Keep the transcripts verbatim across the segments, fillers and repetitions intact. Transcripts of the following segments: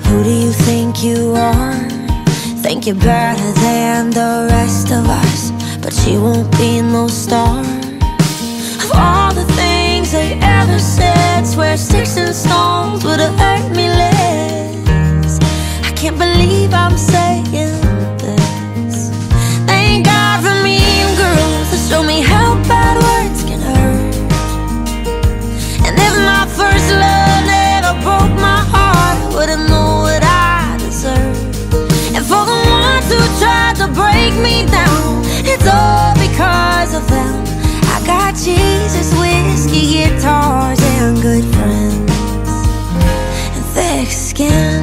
Who do you think you are? Think you're better than the rest of us, but she won't be no star. Of all the things they ever said, swear sticks and stones would've hurt me less. I can't believe I'm saying this. Thank God for mean girls that show me how bad words can hurt. And if my first love never broke my heart, I would've known what I deserve. And for the ones who tried to break me down, it's all because of them. I got Jesus, whiskey, guitars, and good friends, and thick skin.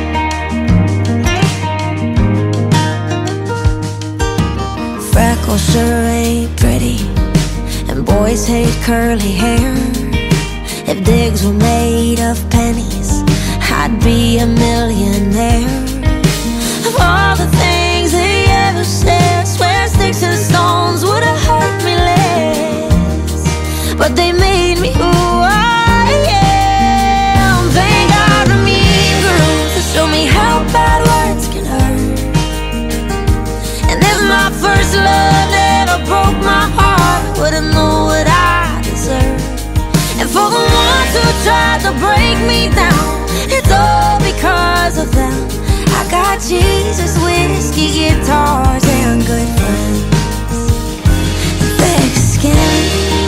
Freckles sure ain't pretty, and boys hate curly hair. If digs were made of pennies, I'd be a millionaire. Of all the things they ever said, swear sticks and stones would've hurt me less, but they made me who I am. Thank God for mean girls to show me how bad words can hurt. And if my first love never broke my heart, I would've known what I deserve. And for the ones who tried to break me down, it's all because of them. I got Jesus, whiskey, guitars, and good friends, thick skin.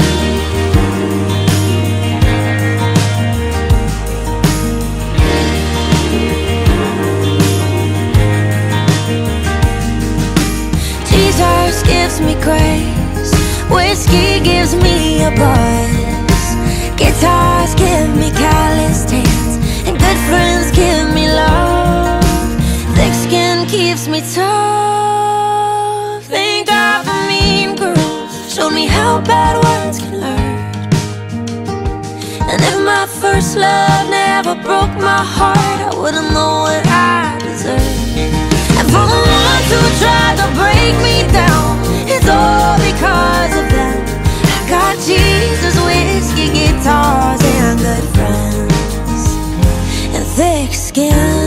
Jesus gives me grace, whiskey gives me a buzz, guitars give me calloused hands, and good friends give me love. Thick skin keeps me tough. Thank God for mean girls, showed me how bad words can hurt. And if my first love never broke my heart, I would've known what I deserved. And for the ones who tried to break me down, it's all because of them. I got Jesus, whiskey, guitars, and good friends, and thick skin.